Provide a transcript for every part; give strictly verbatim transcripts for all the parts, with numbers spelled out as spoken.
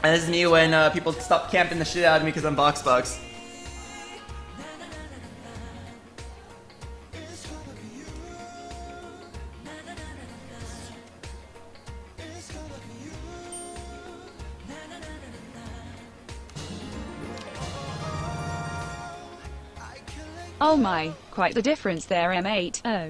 And this is me when uh, people stop camping the shit out of me because I'm Box Box. Oh my, quite the difference there, M eight. Oh.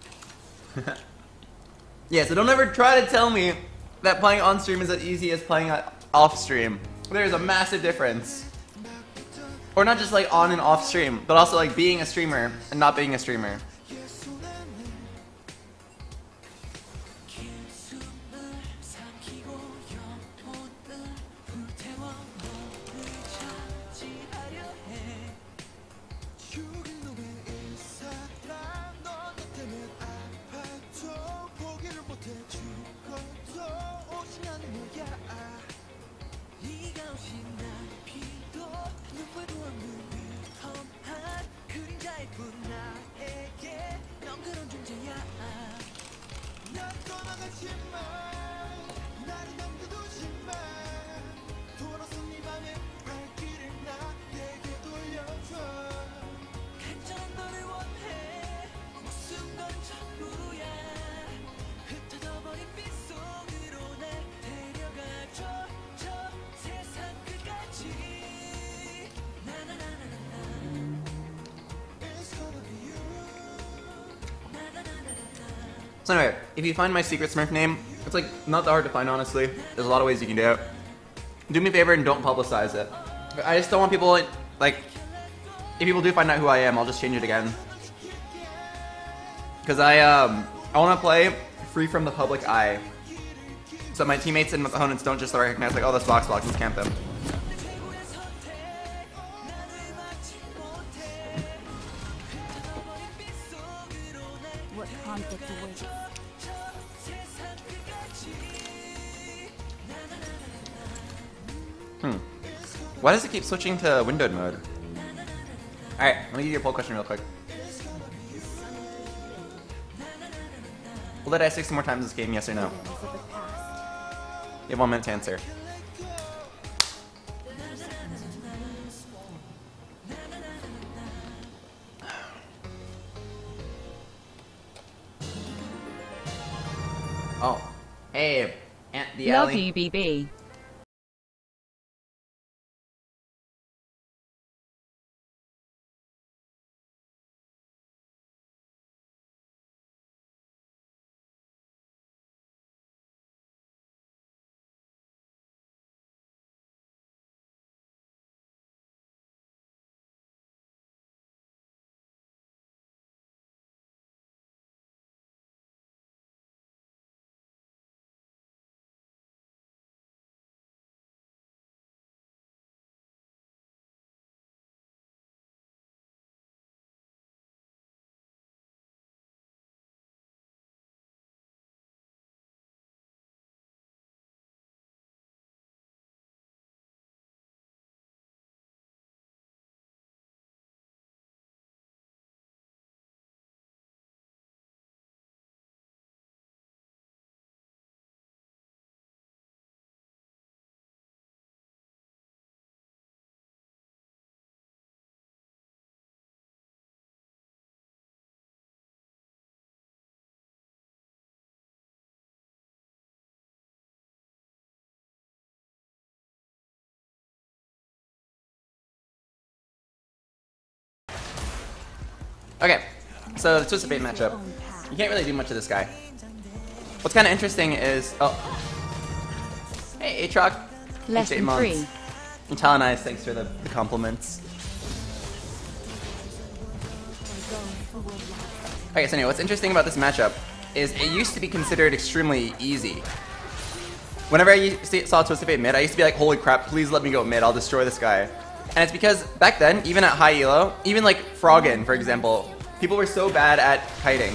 Yeah, so don't ever try to tell me that playing on stream is as easy as playing off stream. There's a massive difference. Or not just like on and off stream, but also like being a streamer and not being a streamer. So anyway, if you find my secret Smurf name, it's like not that hard to find, honestly. There's a lot of ways you can do it. Do me a favor and don't publicize it. I just don't want people, like, if people do find out who I am, I'll just change it again. Because I, um, I want to play free from the public eye. So my teammates and opponents don't just recognize, like, oh, that's Box Box, let's camp them. What conflict awaits? Hmm. Why does it keep switching to windowed mode? Alright, let me give you a poll question real quick. Will I die sixty more times this game, yes or no? You have one minute to answer. Oh. Hey, Aunt the Love Alley. you, B B. Okay, so the Twisted Fate matchup. You can't really do much of this guy. What's kind of interesting is, oh, hey Aatrox, Less than three. And Talonized, thanks for the, the compliments. Okay, so anyway, what's interesting about this matchup is it used to be considered extremely easy. Whenever I see, saw Twisted Fate mid, I used to be like, holy crap, please let me go mid, I'll destroy this guy. And it's because back then, even at high elo, even like Froggen, for example, people were so bad at kiting.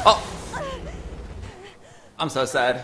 Oh! I'm so sad.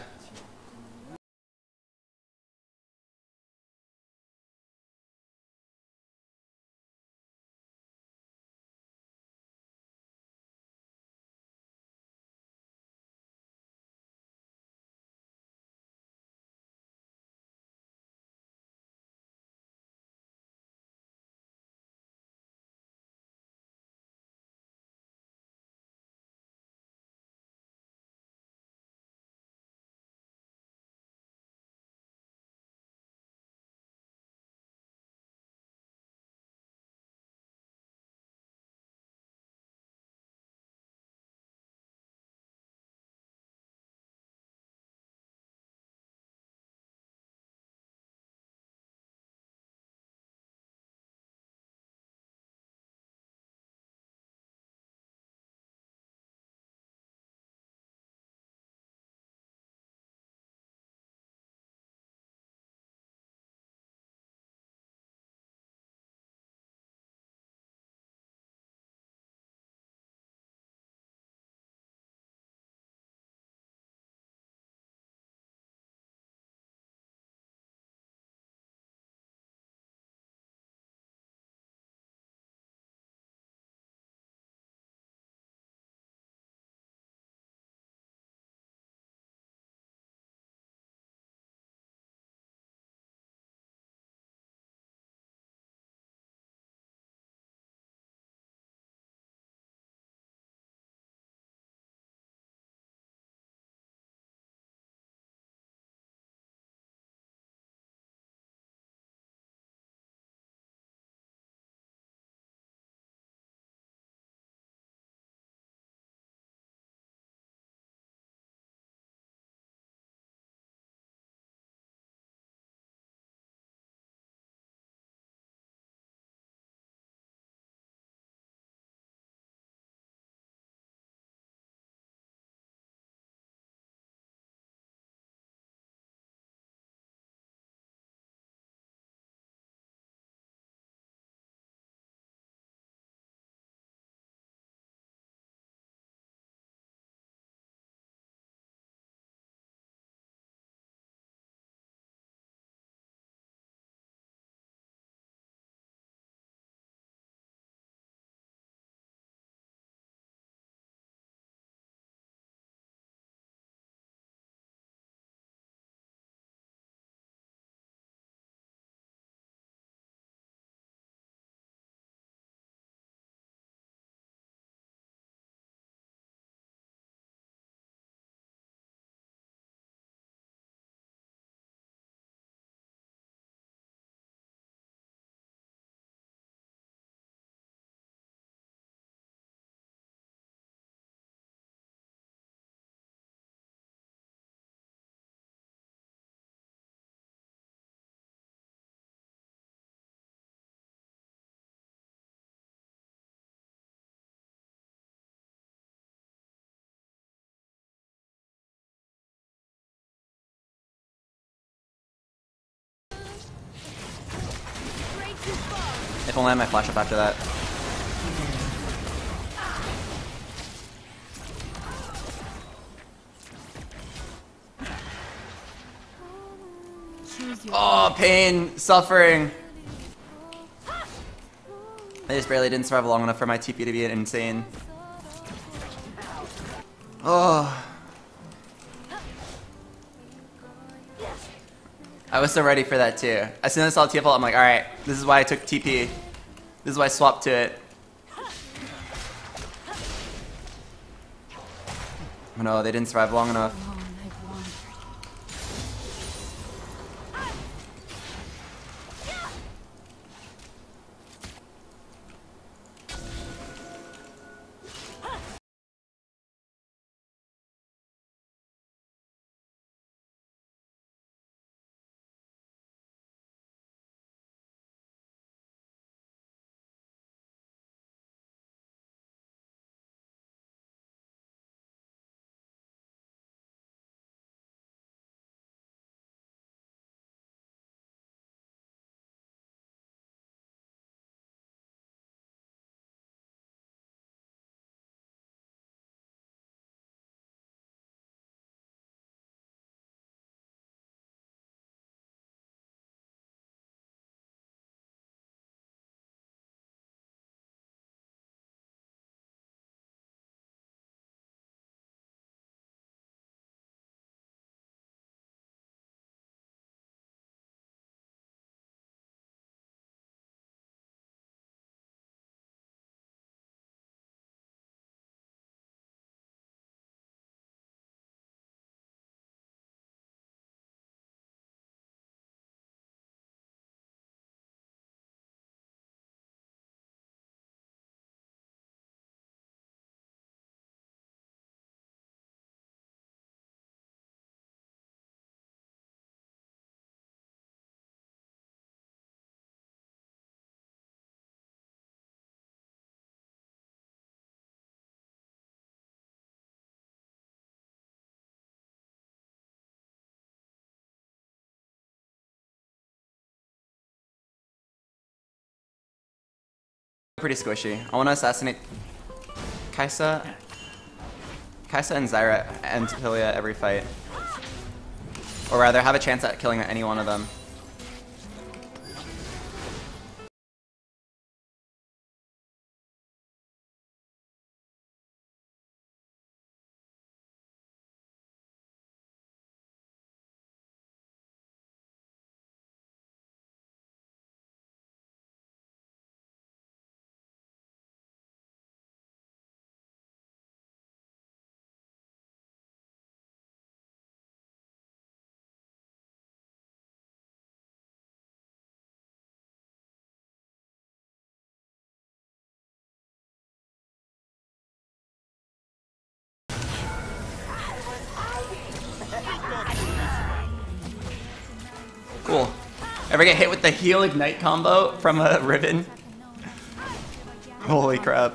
If only I had my flash up after that. Oh, pain, suffering. I just barely didn't survive long enough for my T P to be insane. Oh. I was so ready for that too. As soon as I saw T F L, I'm like, alright, this is why I took T P. This is why I swapped to it. Oh no, they didn't survive long enough. pretty squishy. I want to assassinate Kaisa, Kaisa and Zyra and Tilia every fight. Or rather, have a chance at killing any one of them. Cool. Ever get hit with the heal ignite combo from a Riven? Holy crap.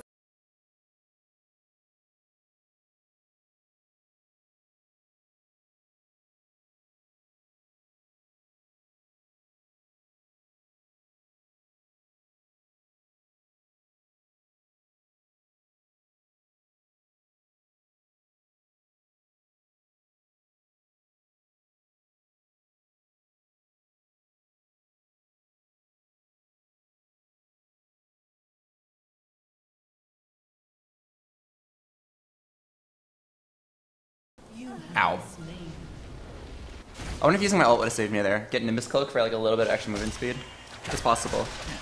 Ow. I wonder if using my ult would have saved me there. Get Nimbus Cloak for like a little bit of extra movement speed. It's possible.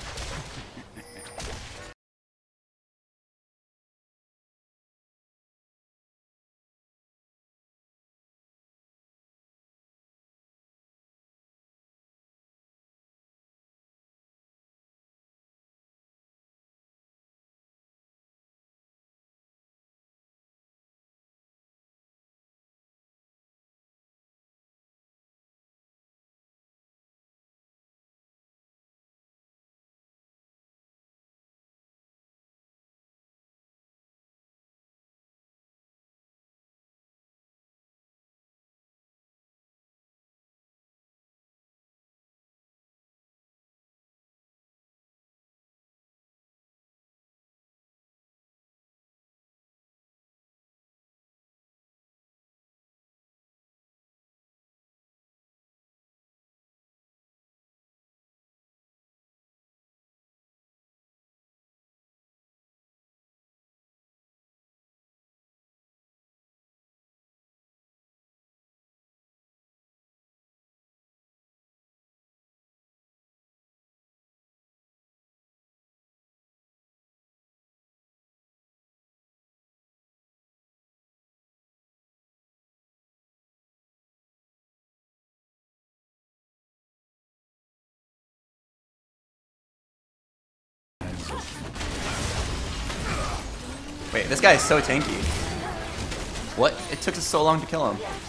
Wait, this guy is so tanky. What? It took us so long to kill him.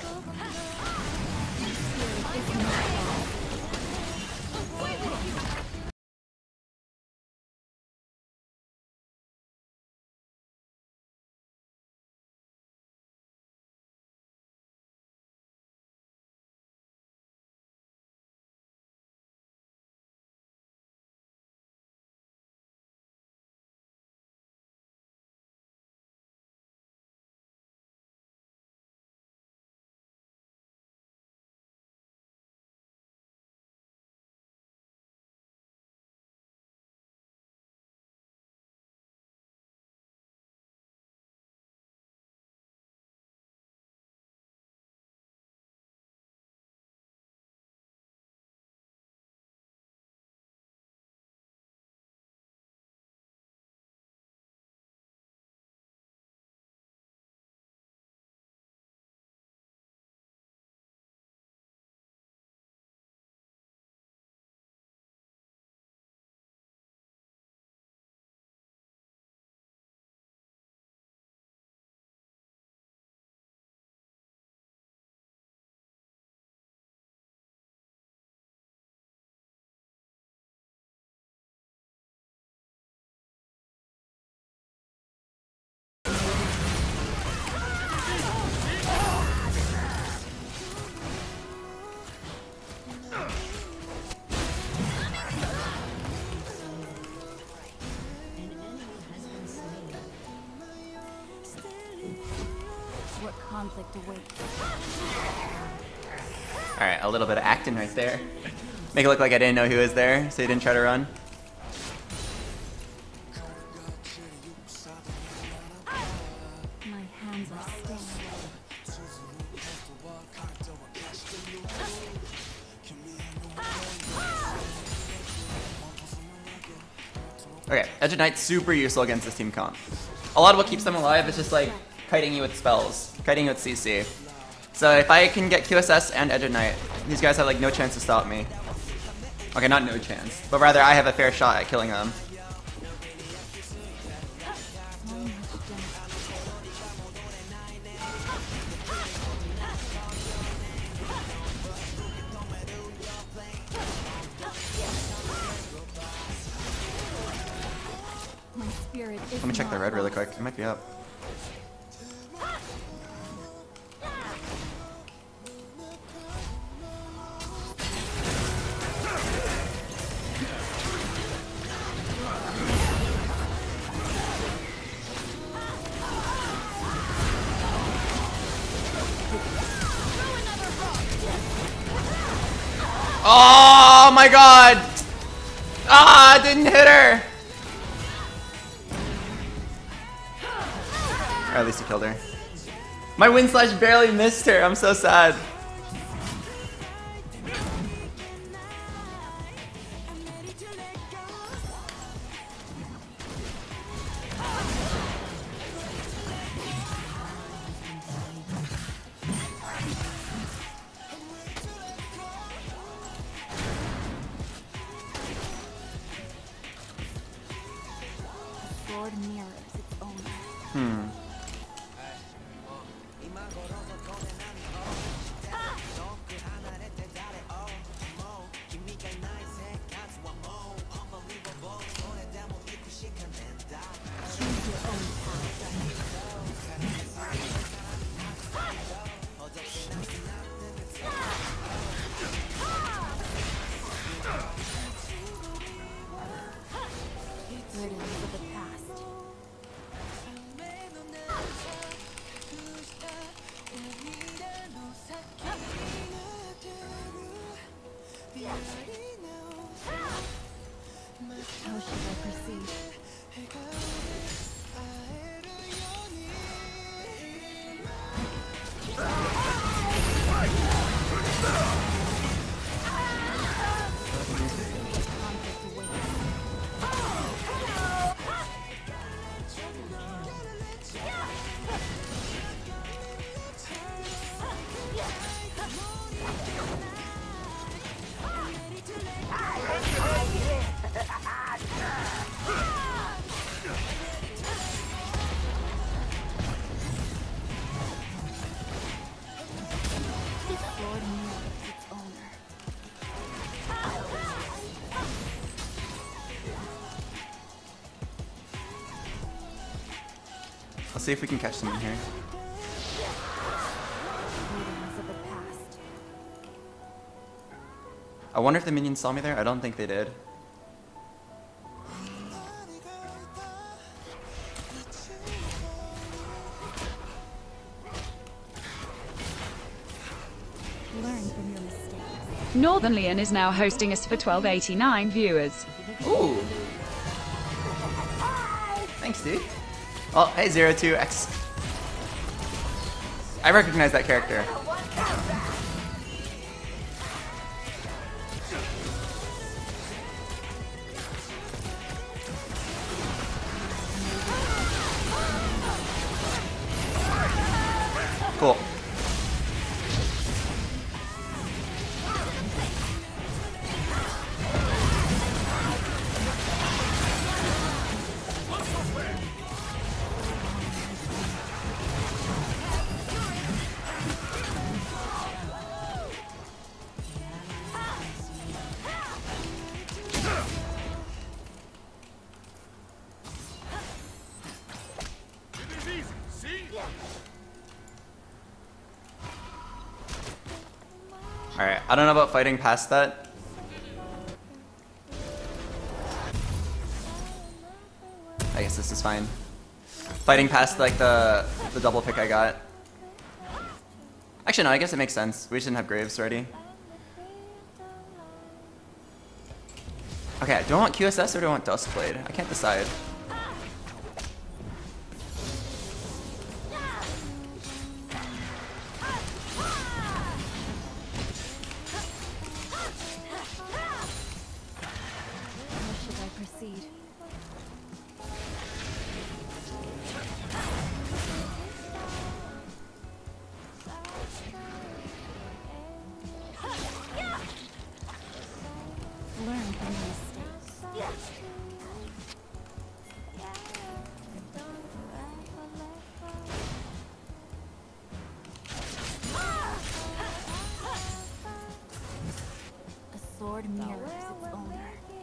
What conflict awaits? Alright, a little bit of acting right there. Make it look like I didn't know he was there, so he didn't try to run. My hands are stained. Okay, Edge of Knight's super useful against this team comp. A lot of what keeps them alive is just like kiting you with spells, kiting you with C C. So if I can get Q S S and Edge of Knight, these guys have like no chance to stop me. Okay, not no chance, but rather I have a fair shot at killing them. My spirit is Let me check the not red really lost. quick. It might be up. Oh my god! Ah, didn't hit her! Or at least he killed her. My wind slash barely missed her. I'm so sad. Sword mirrors its owner. Hmm. Choose your own path. Burdens of the past. How should I proceed? Conflict awaits. Sword mirrors its owner. Let's see if we can catch them in here. Burdens of the past. I wonder if the minions saw me there. I don't think they did. Learn from your mistakes. Northern Leon is now hosting us for twelve eighty-nine viewers. Ooh. Thanks, dude. Oh, hey, Zero Two X. I recognize that character. Cool. Alright, I don't know about fighting past that. I guess this is fine. Fighting past like the the double pick I got. Actually, no. I guess it makes sense. We just didn't have Graves ready. Okay. Do I want Q S S or do I want Duskblade? I can't decide. How should I proceed? Learn from your mistakes. A sword mirrors its owner.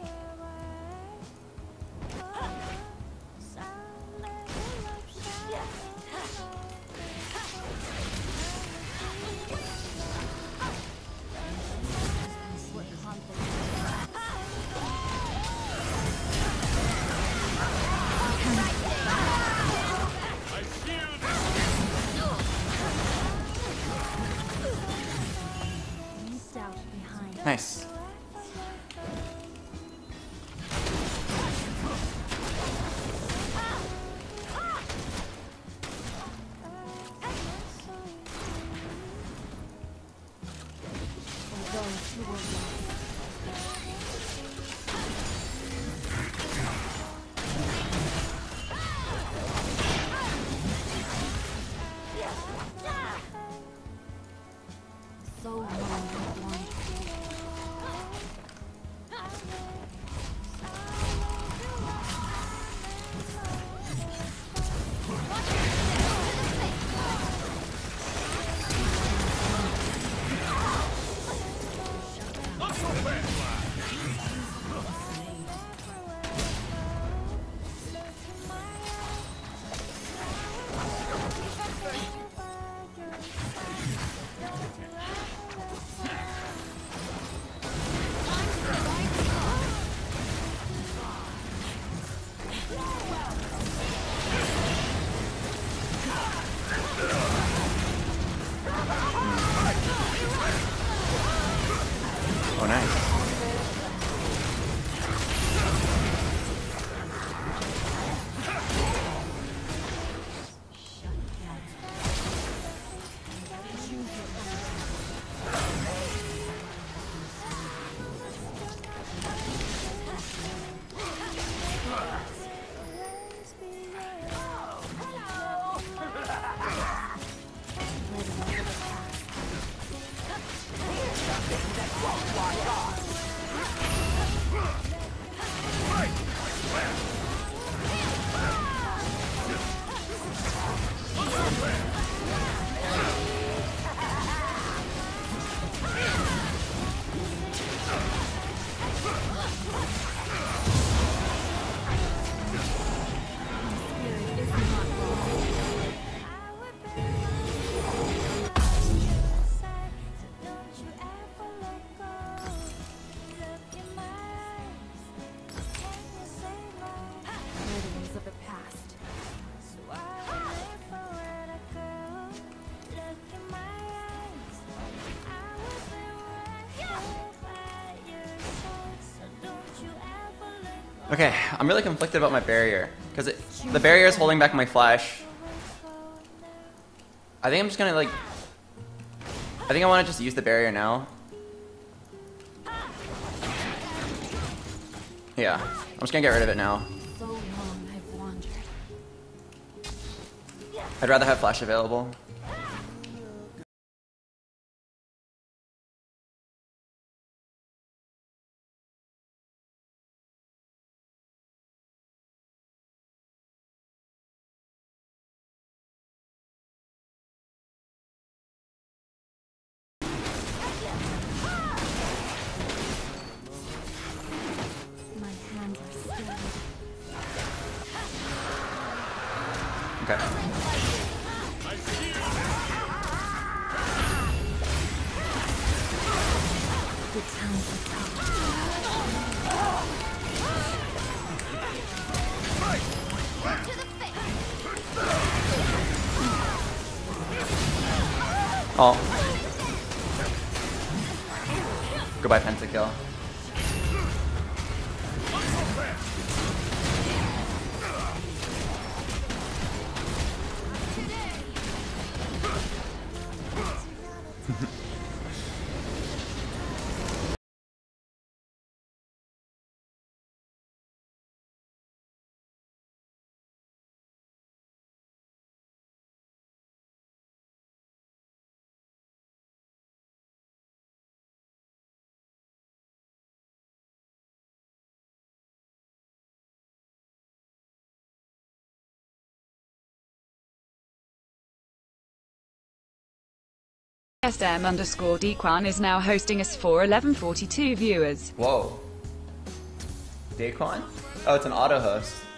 What conflict? Leave doubt behind. Nice. For those who were lost. So long I've wanted. Oh, nice. Memories of the past. Okay, I'm really conflicted about my barrier because the barrier is holding back my flash. I think I'm just gonna like. I think I want to just use the barrier now. Yeah, I'm just gonna get rid of it now. So long I've wandered. I'd rather have flash available. My hands are steady. Okay. The times have come. To the face. Oh. Goodbye, pentakill. S M underscore Dequan is now hosting us for eleven forty-two viewers. Whoa. Daquan? Oh, it's an auto host.